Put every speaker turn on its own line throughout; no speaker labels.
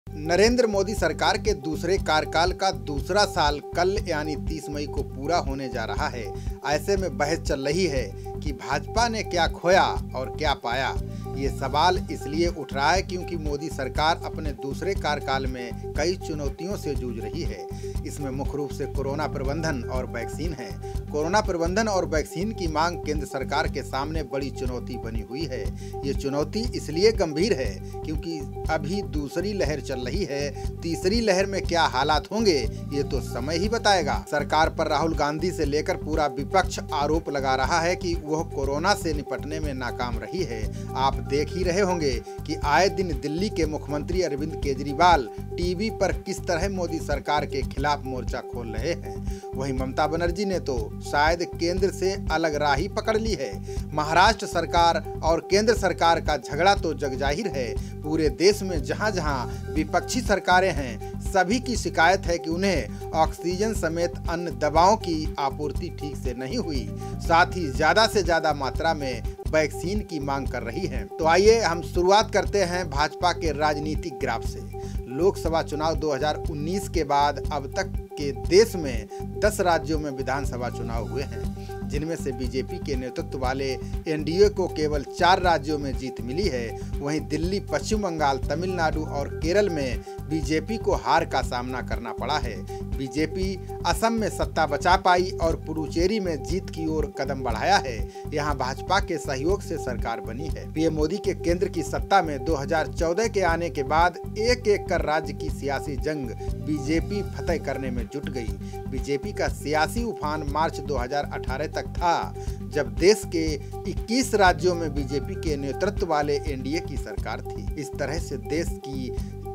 नरेंद्र मोदी सरकार के दूसरे कार्यकाल का दूसरा साल कल यानी 30 मई को पूरा होने जा रहा है। ऐसे में बहस चल रही है कि भाजपा ने क्या खोया और क्या पाया। ये सवाल इसलिए उठ रहा है क्योंकि मोदी सरकार अपने दूसरे कार्यकाल में कई चुनौतियों से जूझ रही है। इसमें मुख्य रूप से कोरोना प्रबंधन और वैक्सीन है। कोरोना प्रबंधन और वैक्सीन की मांग केंद्र सरकार के सामने बड़ी चुनौती बनी हुई है। ये चुनौती इसलिए गंभीर है क्योंकि अभी दूसरी लहर चल रही है। तीसरी लहर में क्या हालात होंगे ये तो समय ही बताएगा। सरकार पर राहुल गांधी से लेकर पूरा विपक्ष आरोप लगा रहा है कि वह कोरोना से निपटने में नाकाम रही है। आप देख ही रहे होंगे कि आए दिन दिल्ली के मुख्यमंत्री अरविंद केजरीवाल टीवी पर किस तरह मोदी सरकार के खिलाफ मोर्चा खोल रहे हैं। वहीं ममता बनर्जी ने तो शायद केंद्र से अलग राह ही पकड़ ली है। महाराष्ट्र सरकार और केंद्र सरकार का झगड़ा तो जगजाहिर है। पूरे देश में जहां जहां विपक्षी सरकारें हैं सभी की शिकायत है कि उन्हें ऑक्सीजन समेत अन्य दवाओं की आपूर्ति ठीक से नहीं हुई। साथ ही ज्यादा से ज्यादा मात्रा में वैक्सीन की मांग कर रही है। तो आइए हम शुरुआत करते हैं भाजपा के राजनीतिक ग्राफ से। लोकसभा चुनाव 2019 के बाद अब तक के देश में 10 राज्यों में विधानसभा चुनाव हुए हैं, जिनमें से बीजेपी के नेतृत्व वाले एनडीए को केवल 4 राज्यों में जीत मिली है। वहीं दिल्ली, पश्चिम बंगाल, तमिलनाडु और केरल में बीजेपी को हार का सामना करना पड़ा है। बीजेपी असम में सत्ता बचा पाई और पुडुचेरी में जीत की ओर कदम बढ़ाया है। यहां भाजपा के सहयोग से सरकार बनी है। पीएम मोदी के केंद्र की सत्ता में 2014 के आने के बाद एक एक कर राज्य की सियासी जंग बीजेपी फतह करने में जुट गई। बीजेपी का सियासी उफान मार्च 2018 तक था, जब देश के 21 राज्यों में बीजेपी के नेतृत्व वाले एनडीए की सरकार थी। इस तरह से देश की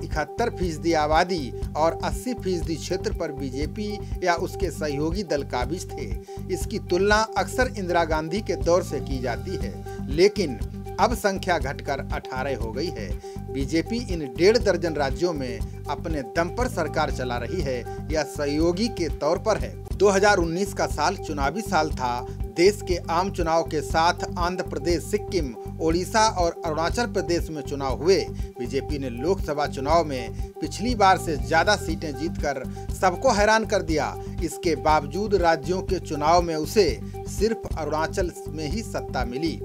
71% आबादी और 80% क्षेत्र पर बीजेपी या उसके सहयोगी दल काबिज थे। इसकी तुलना अक्सर इंदिरा गांधी के दौर से की जाती है, लेकिन अब संख्या घटकर 18 हो गई है। बीजेपी इन 1.5 दर्जन राज्यों में अपने दम पर सरकार चला रही है या सहयोगी के तौर पर है। 2019 का साल चुनावी साल था। देश के आम चुनाव के साथ आंध्र प्रदेश, सिक्किम, ओडिशा और अरुणाचल प्रदेश में चुनाव हुए। बीजेपी ने लोकसभा चुनाव में पिछली बार से ज्यादा सीटें जीतकर सबको हैरान कर दिया। इसके बावजूद राज्यों के चुनाव में उसे सिर्फ अरुणाचल में ही सत्ता मिली।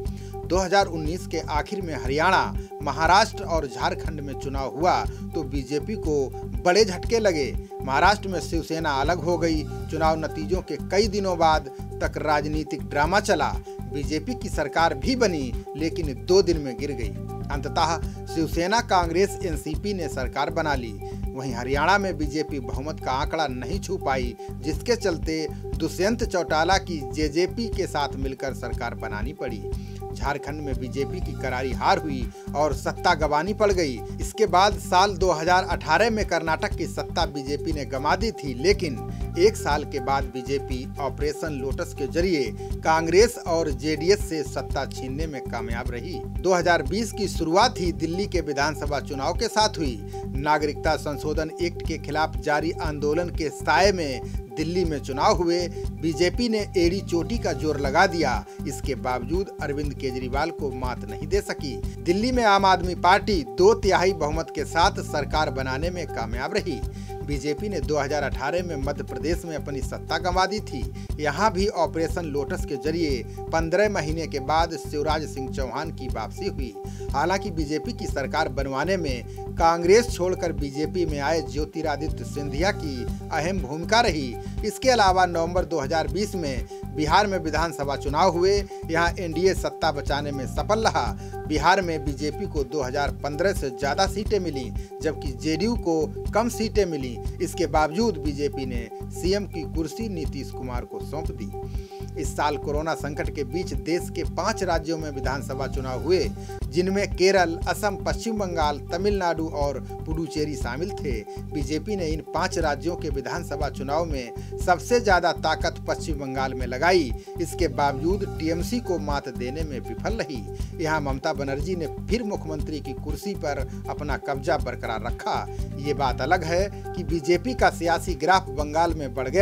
2019 के आखिर में हरियाणा, महाराष्ट्र और झारखंड में चुनाव हुआ तो बीजेपी को बड़े झटके लगे। महाराष्ट्र में शिवसेना अलग हो गई। चुनाव नतीजों के कई दिनों बाद तक राजनीतिक ड्रामा चला। बीजेपी की सरकार भी बनी, लेकिन 2 दिन में गिर गई। अंततः शिवसेना, कांग्रेस, एनसीपी ने सरकार बना ली। वहीं हरियाणा में बीजेपी बहुमत का आंकड़ा नहीं छू पाई, जिसके चलते दुष्यंत चौटाला की जेजेपी के साथ मिलकर सरकार बनानी पड़ी। झारखंड में बीजेपी की करारी हार हुई और सत्ता गंवानी पड़ गई। इसके बाद साल 2018 में कर्नाटक की सत्ता बीजेपी ने गंवा दी थी, लेकिन 1 साल के बाद बीजेपी ऑपरेशन लोटस के जरिए कांग्रेस और जेडीएस से सत्ता छीनने में कामयाब रही। 2020 की शुरुआत ही दिल्ली के विधानसभा चुनाव के साथ हुई। नागरिकता संशोधन एक्ट के खिलाफ जारी आंदोलन के साये में दिल्ली में चुनाव हुए। बीजेपी ने एड़ी चोटी का जोर लगा दिया। इसके बावजूद अरविंद केजरीवाल को मात नहीं दे सकी। दिल्ली में आम आदमी पार्टी 2/3 बहुमत के साथ सरकार बनाने में कामयाब रही। बीजेपी ने 2018 में मध्य प्रदेश में अपनी सत्ता गंवा दी थी। यहां भी ऑपरेशन लोटस के जरिए 15 महीने के बाद शिवराज सिंह चौहान की वापसी हुई। हालांकि बीजेपी की सरकार बनवाने में कांग्रेस छोड़कर बीजेपी में आए ज्योतिरादित्य सिंधिया की अहम भूमिका रही। इसके अलावा नवंबर 2020 में बिहार में विधानसभा चुनाव हुए। यहां एनडीए सत्ता बचाने में सफल रहा। बिहार में बीजेपी को 2015 से ज्यादा सीटें मिली, जबकि जेडीयू को कम सीटें मिली। इसके बावजूद बीजेपी ने सीएम की कुर्सी नीतीश कुमार को सौंप दी। इस साल कोरोना संकट के बीच देश के 5 राज्यों में विधानसभा चुनाव हुए, जिनमें केरल, असम, पश्चिम बंगाल, तमिलनाडु और पुडुचेरी शामिल थे। बीजेपी ने इन 5 राज्यों के विधानसभा चुनाव में सबसे ज्यादा ताकत पश्चिम बंगाल में लगाई। इसके बावजूद टीएमसी को मात देने में विफल रही। यहाँ ममता बनर्जी ने फिर मुख्यमंत्री की कुर्सी पर अपना कब्जा बरकरार रखा। ये बात अलग है कि बीजेपी का सियासी ग्राफ बंगाल में बढ़ गया।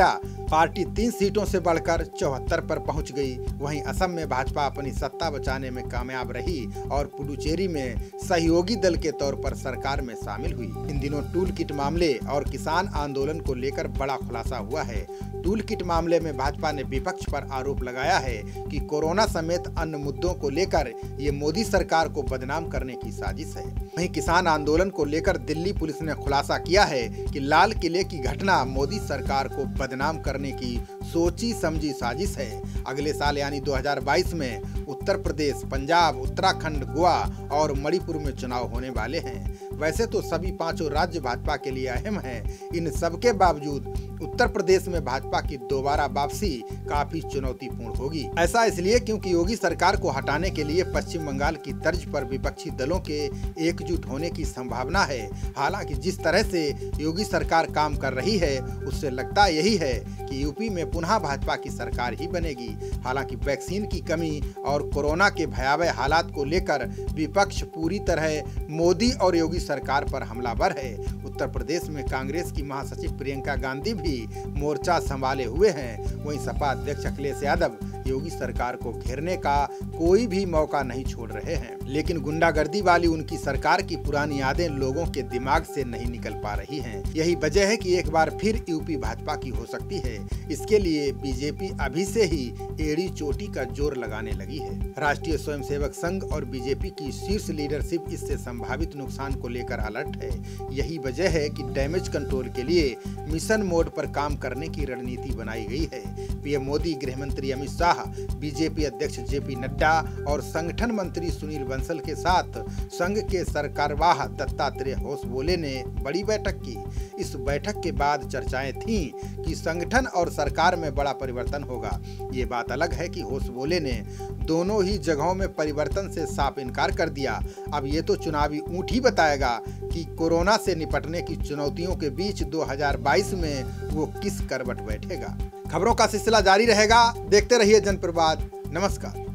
पार्टी 3 सीटों से बढ़कर 74 पर पहुंच गई। वहीं असम में भाजपा अपनी सत्ता बचाने में कामयाब रही और पुडुचेरी में सहयोगी दल के तौर पर सरकार में शामिल हुई। इन दिनों टूल किट मामले और किसान आंदोलन को लेकर बड़ा खुलासा हुआ है। टूल किट मामले में भाजपा ने विपक्ष पर आरोप लगाया है कि कोरोना समेत अन्य मुद्दों को लेकर ये मोदी सरकार को बदनाम करने की साजिश है। वहीं किसान आंदोलन को लेकर दिल्ली पुलिस ने खुलासा किया है कि लाल किले की घटना मोदी सरकार को बदनाम करने की सोची समझी साजिश है। अगले साल यानी 2022 में उत्तर प्रदेश, पंजाब, उत्तराखंड, गोवा और मणिपुर में चुनाव होने वाले हैं। वैसे तो सभी 5 राज्य भाजपा के लिए अहम हैं। इन सबके बावजूद उत्तर प्रदेश में भाजपा की दोबारा वापसी काफी चुनौतीपूर्ण होगी। ऐसा इसलिए क्योंकि योगी सरकार को हटाने के लिए पश्चिम बंगाल की तर्ज पर विपक्षी दलों के एकजुट होने की संभावना है। हालांकि जिस तरह से योगी सरकार काम कर रही है उससे लगता यही है कि यूपी में पुनः भाजपा की सरकार ही बनेगी। हालांकि वैक्सीन की कमी और कोरोना के भयावह हालात को लेकर विपक्ष पूरी तरह मोदी और योगी सरकार पर हमलावर है। उत्तर प्रदेश में कांग्रेस की महासचिव प्रियंका गांधी भी मोर्चा संभाले हुए हैं। वहीं सपा अध्यक्ष अखिलेश यादव योगी सरकार को घेरने का कोई भी मौका नहीं छोड़ रहे हैं। लेकिन गुंडागर्दी वाली उनकी सरकार की पुरानी यादें लोगों के दिमाग से नहीं निकल पा रही हैं। यही वजह है कि एक बार फिर यूपी भाजपा की हो सकती है। इसके लिए बीजेपी अभी से ही एड़ी चोटी का जोर लगाने लगी है। राष्ट्रीय स्वयंसेवक संघ और बीजेपी की शीर्ष लीडरशिप इससे संभावित नुकसान को लेकर अलर्ट है। यही वजह है कि डैमेज कंट्रोल के लिए मिशन मोड पर काम करने की रणनीति बनाई गई है। पीएम मोदी, गृह मंत्री अमित शाह, बीजेपी अध्यक्ष जेपी नड्डा और संगठन मंत्री सुनील बंसल के साथ संघ के सरकारवाह दत्तात्रेय होसबोले ने बड़ी बैठक की। इस बैठक के बाद चर्चाएं थीं कि संगठन और सरकार में बड़ा परिवर्तन होगा। ये बात अलग है कि होसबोले ने दोनों ही जगहों में परिवर्तन से साफ इनकार कर दिया। अब ये तो चुनावी ऊँट ही बताएगा कि कोरोना से निपटने की चुनौतियों के बीच 2022 में वो किस करवट बैठेगा। खबरों का सिलसिला जारी रहेगा। देखते रहिए जनप्रवाद। नमस्कार।